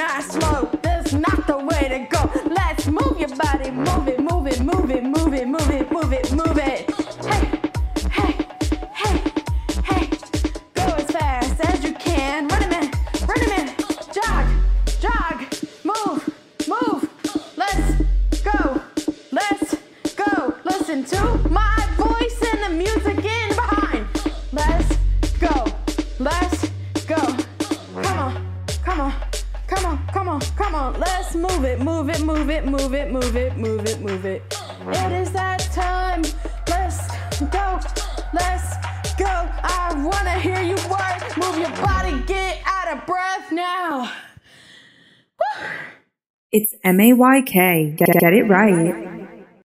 not slow. That's not the way to go. Let's move your body, move it, move it, move it, move it, move it, move it, move it. Hey, hey, hey, hey. Go as fast as you can. Run a minute, jog, jog, move, move. Let's go, let's go. Listen to my voice and the music in behind. Let's go, let's go. Come on, come on, come on, come on, come on. Let's move it, move it, move it, move it, move it, move it, move it. It is that time. Let's go, let's go. I wanna hear you work. Move your body, get out of breath now. It's MAYK. Get it right.